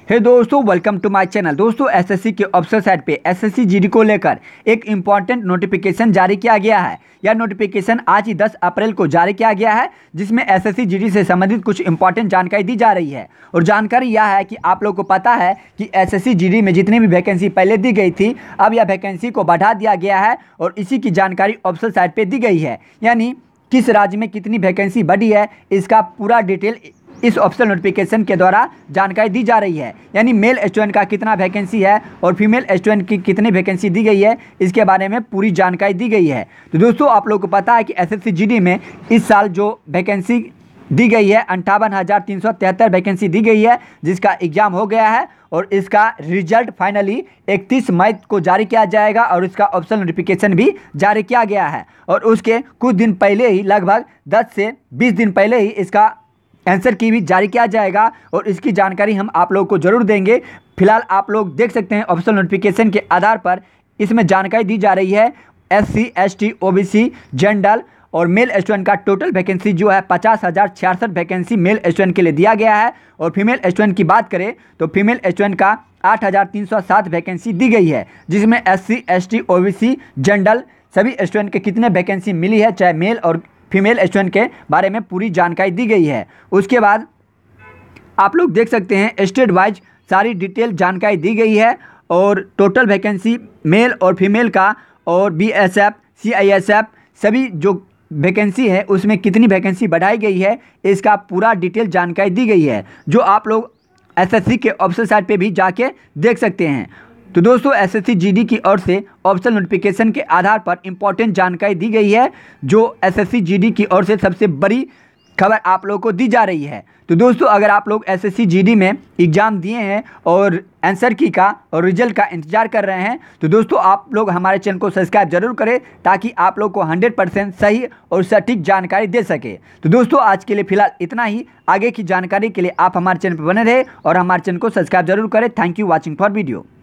हे दोस्तों, welcome to my channel. दोस्तों, SSC के ऑफिशियल साइट पे एसएससी जीडी को लेकर एक इम्पॉर्टेंट नोटिफिकेशन जारी किया गया है। यह नोटिफिकेशन आज ही 10 अप्रैल को जारी किया गया है, जिसमें एसएससी जीडी से संबंधित कुछ इंपॉर्टेंट जानकारी दी जा रही है। और जानकारी यह है कि आप लोगों को पता है कि एसएससी जीडी में जितनी भी वैकेंसी पहले दी गई थी, अब यह वैकेंसी को बढ़ा दिया गया है और इसी की जानकारी ऑफिशियल साइट पर दी गई है। यानी किस राज्य में कितनी वैकेंसी बढ़ी है, इसका पूरा डिटेल इस ऑफिशियल नोटिफिकेशन के द्वारा जानकारी दी जा रही है। यानी मेल स्टूडेंट का कितना वैकेंसी है और फीमेल स्टूडेंट की कितनी वैकेंसी दी गई है, इसके बारे में पूरी जानकारी दी गई है। तो दोस्तों, आप लोगों को पता है कि एसएससी जीडी में इस साल जो वैकेंसी दी गई है 58,373 वैकेंसी दी गई है, जिसका एग्ज़ाम हो गया है और इसका रिजल्ट फाइनली 31 मई को जारी किया जाएगा और इसका ऑफिशियल नोटिफिकेशन भी जारी किया गया है। और उसके कुछ दिन पहले ही, लगभग 10 से 20 दिन पहले ही इसका आंसर की भी जारी किया जाएगा और इसकी जानकारी हम आप लोगों को जरूर देंगे। फिलहाल आप लोग देख सकते हैं ऑफिशियल नोटिफिकेशन के आधार पर इसमें जानकारी दी जा रही है। SC ST OBC जनरल और मेल स्टूडेंट का टोटल वैकेंसी जो है 50,066 वैकेंसी मेल स्टूडेंट के लिए दिया गया है। और फीमेल स्टूडेंट की बात करें तो फीमेल स्टूडेंट का 8,307 वैकेंसी दी गई है, जिसमें SC ST OBC जनरल सभी स्टूडेंट के कितने वैकेंसी मिली है, चाहे मेल और फीमेल स्टूडेंट के बारे में पूरी जानकारी दी गई है। उसके बाद आप लोग देख सकते हैं स्टेट वाइज सारी डिटेल जानकारी दी गई है और टोटल वैकेंसी मेल और फीमेल का और BSF CISF सभी जो वैकेंसी है उसमें कितनी वैकेंसी बढ़ाई गई है, इसका पूरा डिटेल जानकारी दी गई है, जो आप लोग SSC के ऑफिशियल साइट पे भी जाके देख सकते हैं। तो दोस्तों, एसएससी जीडी की ओर से ऑफिशियल नोटिफिकेशन के आधार पर इंपॉर्टेंट जानकारी दी गई है, जो एसएससी जीडी की ओर से सबसे बड़ी खबर आप लोगों को दी जा रही है। तो दोस्तों, अगर आप लोग एसएससी जीडी में एग्ज़ाम दिए हैं और आंसर की का और रिजल्ट का इंतजार कर रहे हैं, तो दोस्तों आप लोग हमारे चैनल को सब्सक्राइब जरूर करें, ताकि आप लोग को 100% सही और सटीक जानकारी दे सके। तो दोस्तों, आज के लिए फिलहाल इतना ही। आगे की जानकारी के लिए आप हमारे चैनल पर बने रहे और हमारे चैनल को सब्सक्राइब जरूर करें। Thank you watching for video.